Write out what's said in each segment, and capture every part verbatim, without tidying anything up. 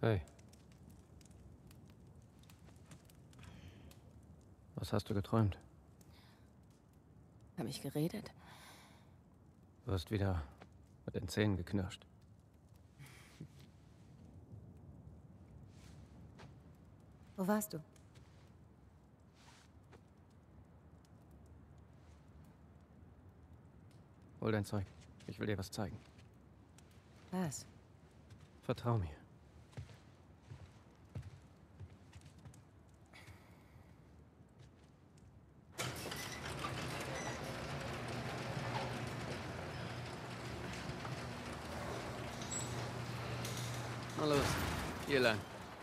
Hey. Was hast du geträumt? Hab ich geredet? Du hast wieder mit den Zähnen geknirscht. Wo warst du? Hol dein Zeug. Ich will dir was zeigen. Was? Vertrau mir. Na los, hier lang.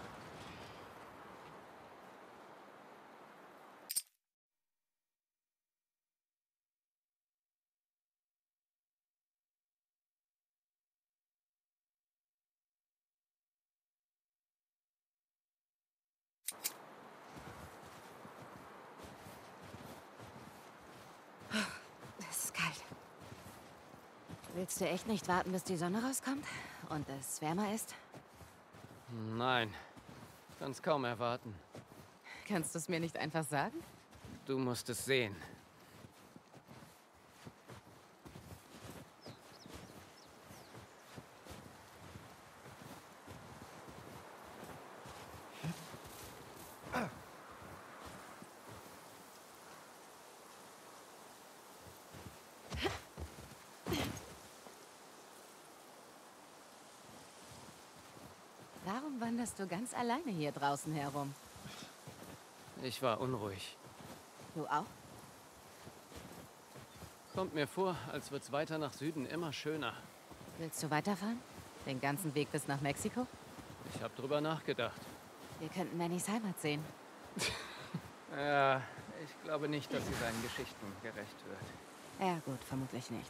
Es ist kalt. Willst du echt nicht warten, bis die Sonne rauskommt und es wärmer ist? Nein, kann's kaum erwarten. Kannst du es mir nicht einfach sagen? Du musst es sehen. Warum wanderst du ganz alleine hier draußen herum? Ich war unruhig. Du auch? Kommt mir vor, als wird's weiter nach Süden immer schöner. Willst du weiterfahren? Den ganzen Weg bis nach Mexiko? Ich habe drüber nachgedacht. Wir könnten Mannys Heimat sehen. Ja, ich glaube nicht, dass sie seinen Geschichten gerecht wird. Ja gut, vermutlich nicht.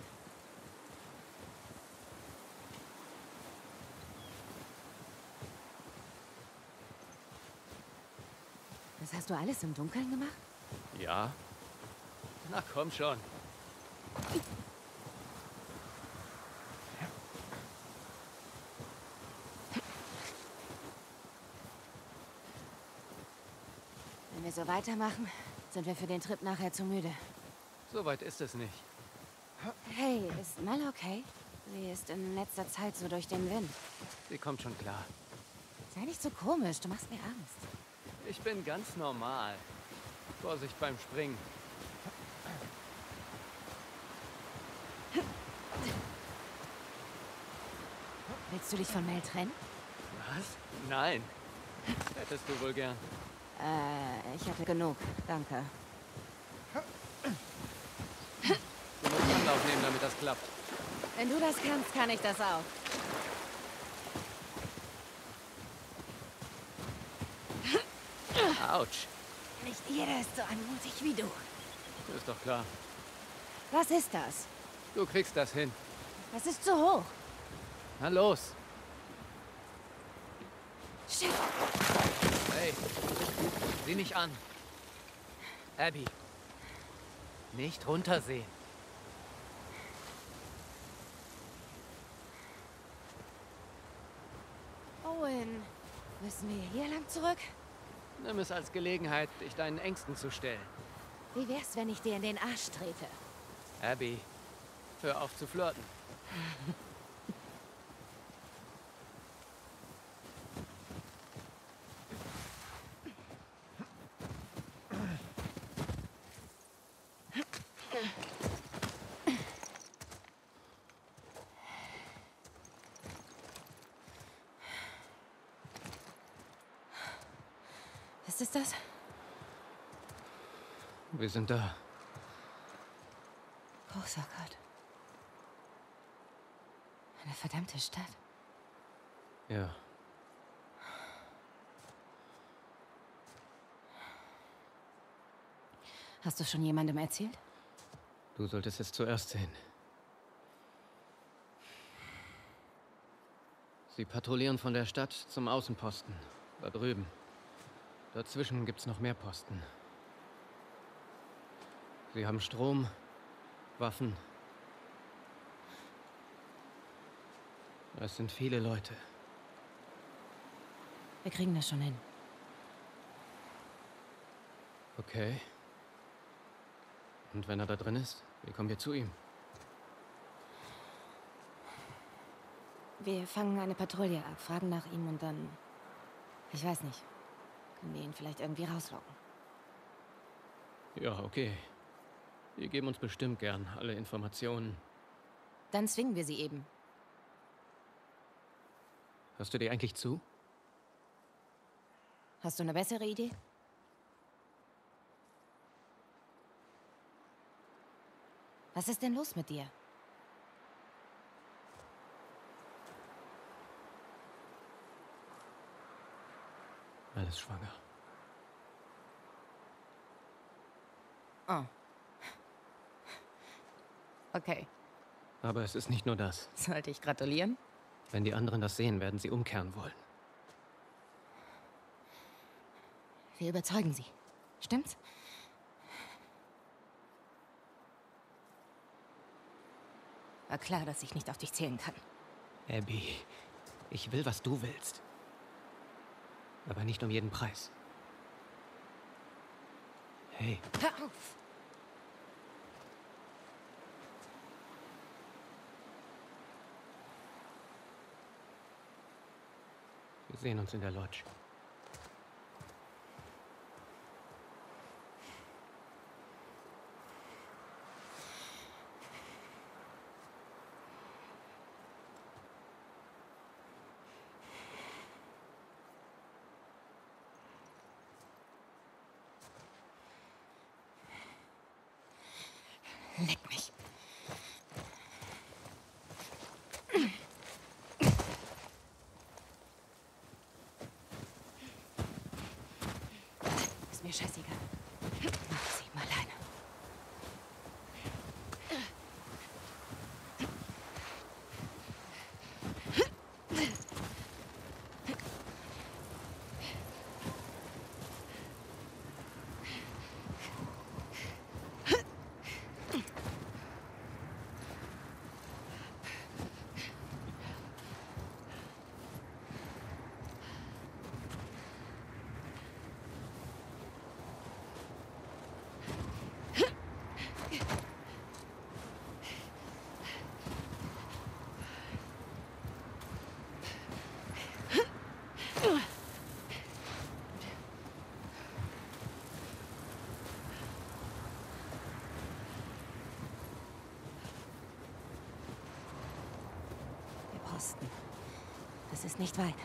Das hast du alles im Dunkeln gemacht? Ja? Na komm schon. Wenn wir so weitermachen, sind wir für den Trip nachher zu müde. So weit ist es nicht. Hey, ist Mel okay? Sie ist in letzter Zeit so durch den Wind. Sie kommt schon klar. Sei nicht so komisch, du machst mir Angst. Ich bin ganz normal. Vorsicht beim Springen. Willst du dich von Mel trennen? Was? Nein. Hättest du wohl gern. Äh, ich hatte genug, danke. Du musst Anlauf nehmen, damit das klappt. Wenn du das kannst, kann ich das auch. Autsch. Nicht jeder ist so anmutig wie du. Ist doch klar. Was ist das? Du kriegst das hin. Das ist zu hoch. Na los. Shit. Hey, sieh nicht an. Abby. Nicht runtersehen. Owen, müssen wir hier lang zurück? Nimm es als Gelegenheit, dich deinen Ängsten zu stellen. Wie wär's, wenn ich dir in den Arsch trete? Abby, hör auf zu flirten. Was ist das? Wir sind da. Großer Gott. Eine verdammte Stadt. Ja. Hast du schon jemandem erzählt? Du solltest es zuerst sehen. Sie patrouillieren von der Stadt zum Außenposten. Da drüben. Dazwischen gibt's noch mehr Posten. Sie haben Strom, Waffen. Es sind viele Leute. Wir kriegen das schon hin. Okay. Und wenn er da drin ist, wie kommen wir zu ihm? Wir fangen eine Patrouille ab, fragen nach ihm und dann... Ich weiß nicht. Können wir ihn vielleicht irgendwie rauslocken? Ja, okay. Wir geben uns bestimmt gern alle Informationen. Dann zwingen wir sie eben. Hörst du dir eigentlich zu? Hast du eine bessere Idee? Was ist denn los mit dir? Alles schwanger. Oh. Okay. Aber es ist nicht nur das. Sollte ich gratulieren? Wenn die anderen das sehen, werden sie umkehren wollen. Wir überzeugen sie. Stimmt's? War klar, dass ich nicht auf dich zählen kann. Abby, ich will, was du willst. Aber nicht um jeden Preis. Hey. Hör auf! Wir sehen uns in der Lodge. Leck mich. Ist mir scheißegal. Mach sie mal alleine. Posten. Das ist nicht weit.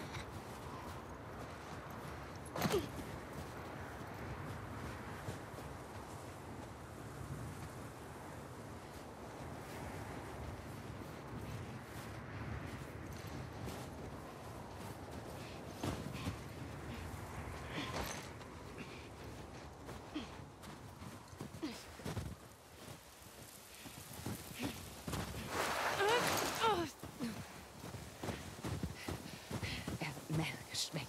Geschwängert.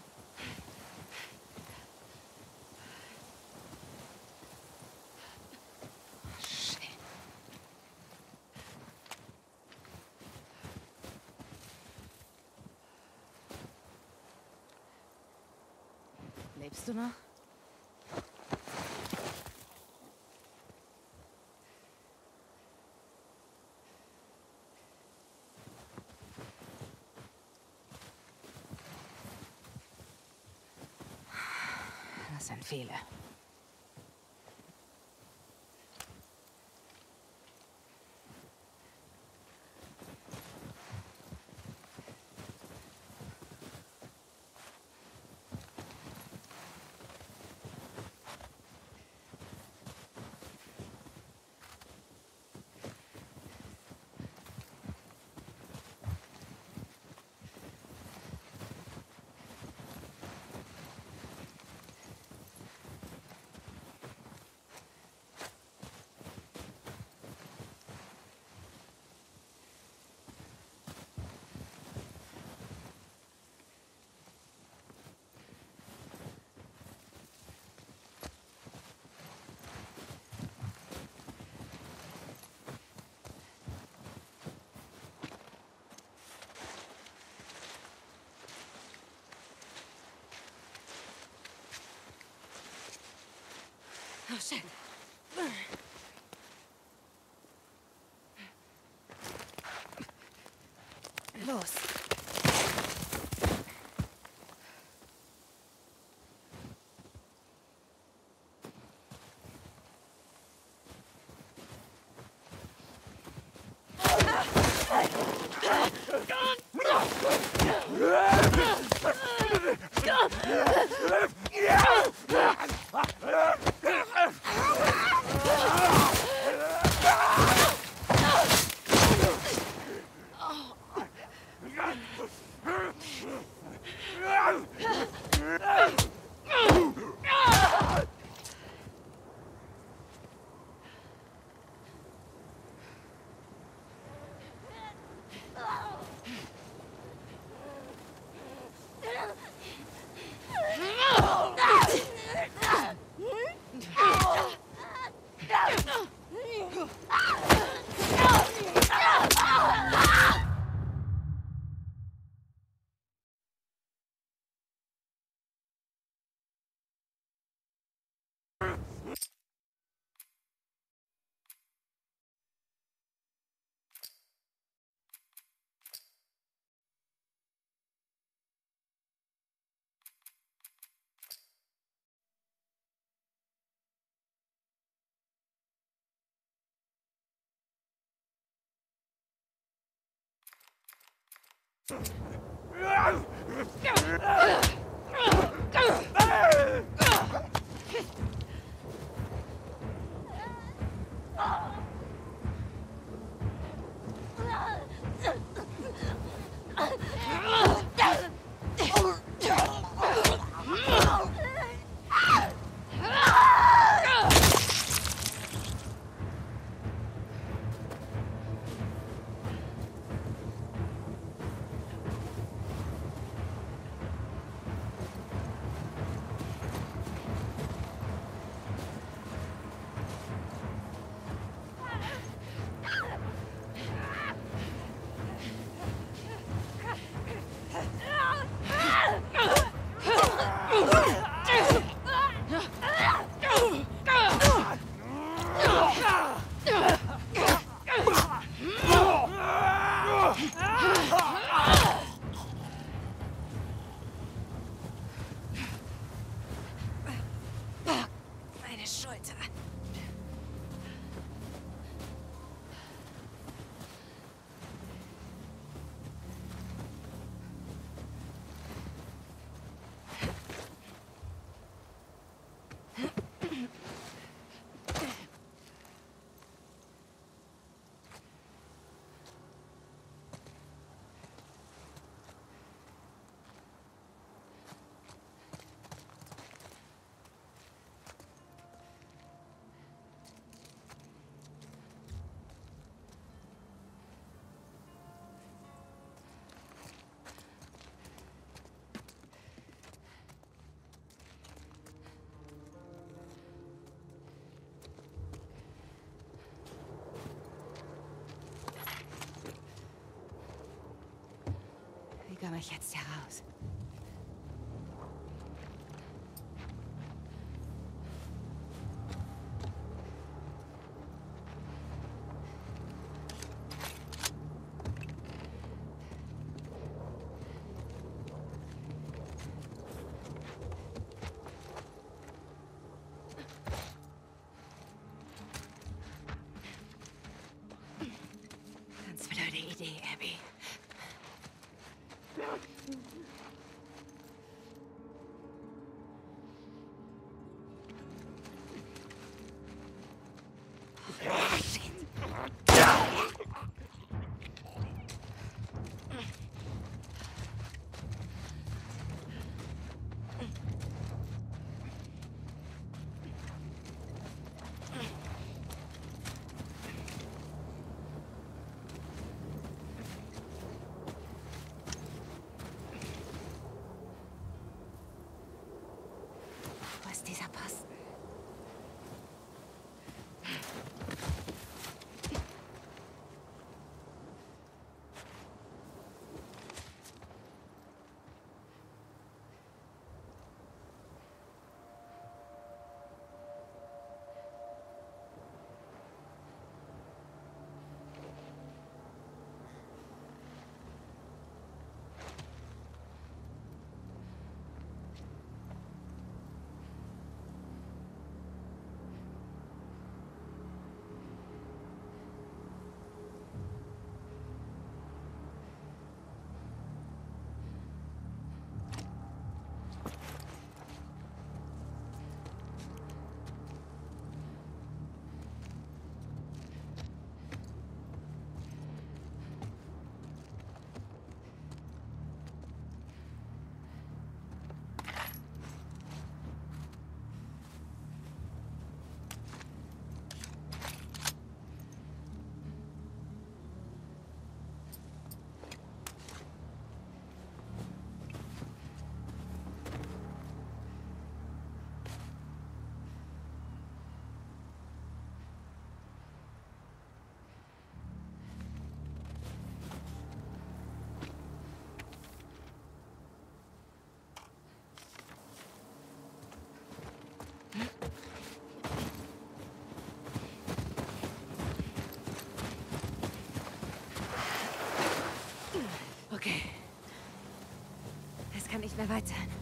Shit. Lebst du noch? Das sind viele. Oh, shit. Los. Meine Schulter. Wie komme ich jetzt heraus? Ganz blöde Idee, Abby. kann nicht mehr weit sein.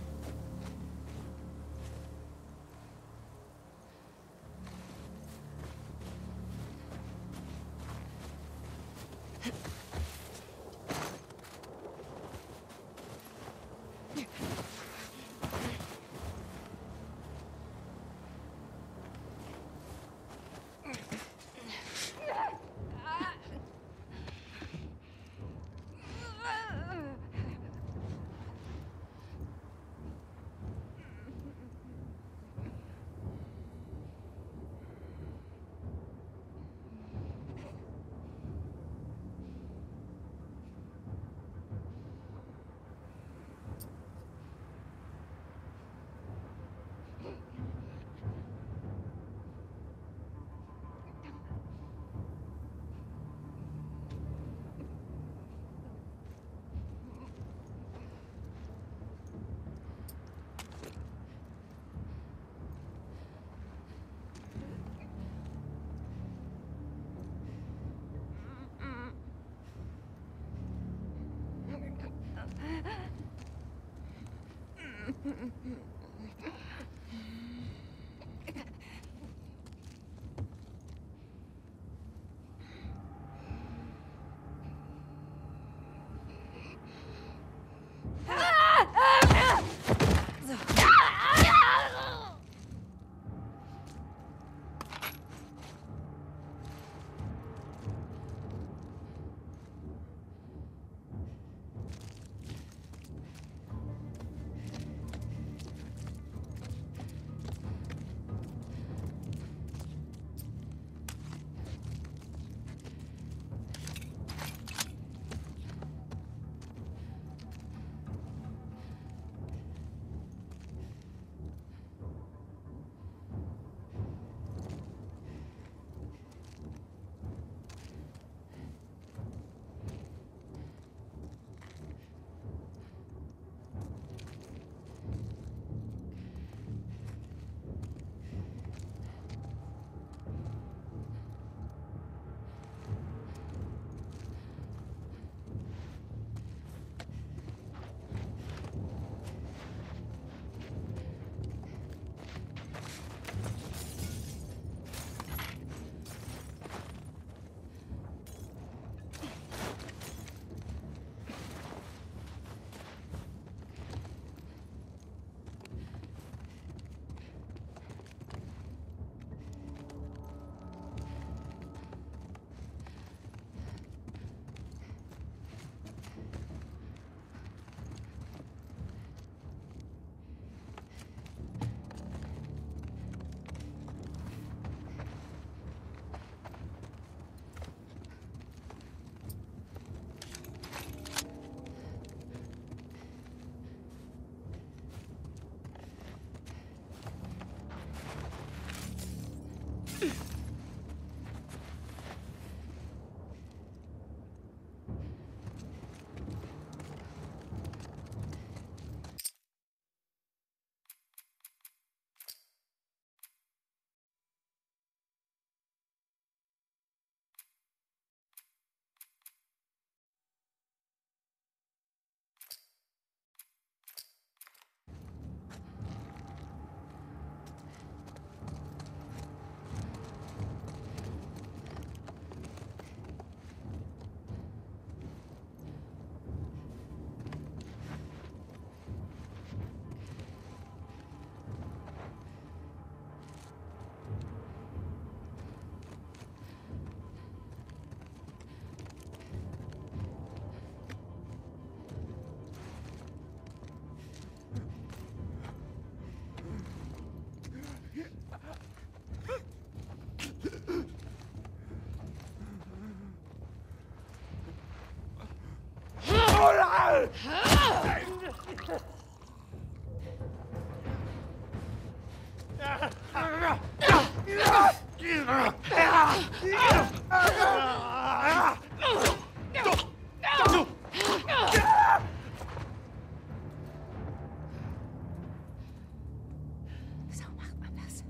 So macht man das.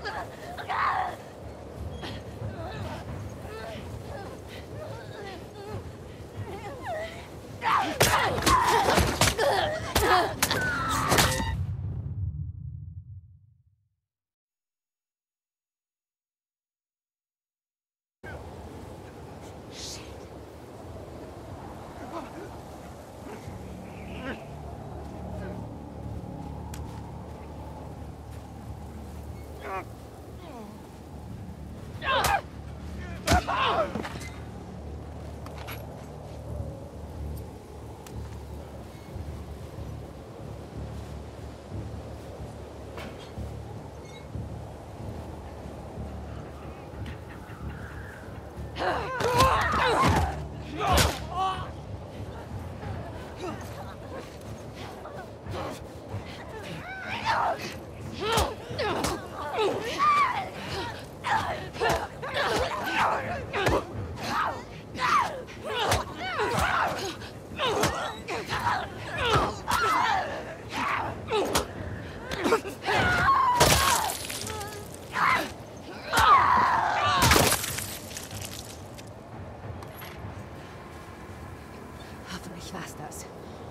Hoffentlich war's das.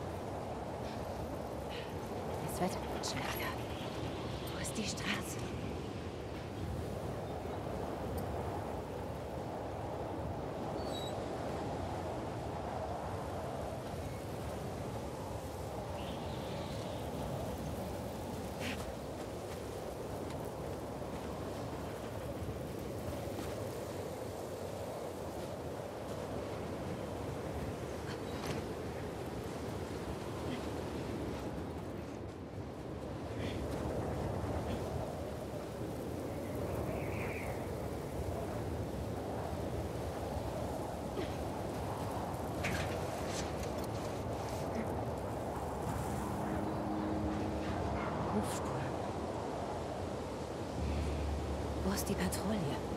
Es wird schlechter. Wo ist die Straße? Hufspuren. Wo ist die Patrouille?